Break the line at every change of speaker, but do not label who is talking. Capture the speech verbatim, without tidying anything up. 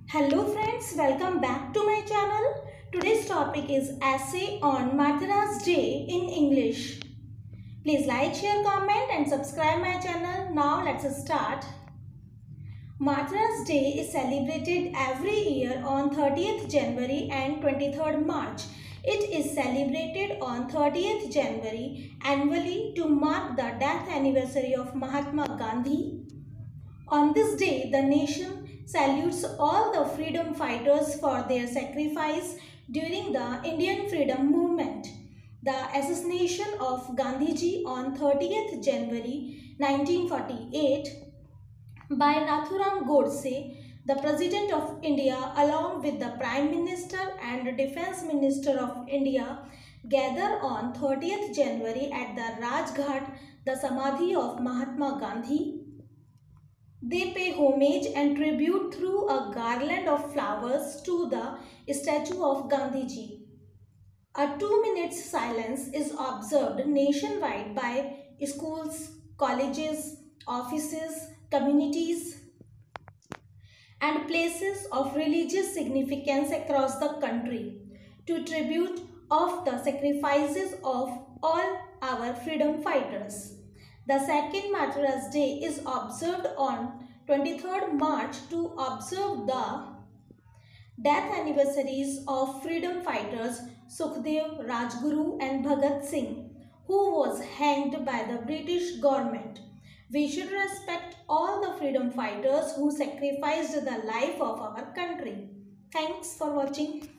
Hello friends, welcome back to my channel. Today's topic is essay on Martha's Day in English. Please like, share, comment and subscribe my channel. Now let's start. Martha's Day is celebrated every year on thirtieth January and twenty-third March. It is celebrated on thirtieth January annually to mark the death anniversary of Mahatma Gandhi. On this day, the nation salutes all the freedom fighters for their sacrifice during the Indian freedom movement. The assassination of Gandhiji on thirtieth January nineteen forty-eight by Nathuram Godse, the President of India, along with the Prime Minister and Defence Minister of India, gather on thirtieth January at the Rajghat, the Samadhi of Mahatma Gandhi. They pay homage and tribute through a garland of flowers to the statue of Gandhiji. A two minutes silence is observed nationwide by schools, colleges, offices, communities, and places of religious significance across the country to tribute of the sacrifices of all our freedom fighters. The second Martyrs' Day is observed on twenty-third March to observe the death anniversaries of freedom fighters Sukhdev, Rajguru and Bhagat Singh, who was hanged by the British government. We should respect all the freedom fighters who sacrificed the life of our country. Thanks for watching.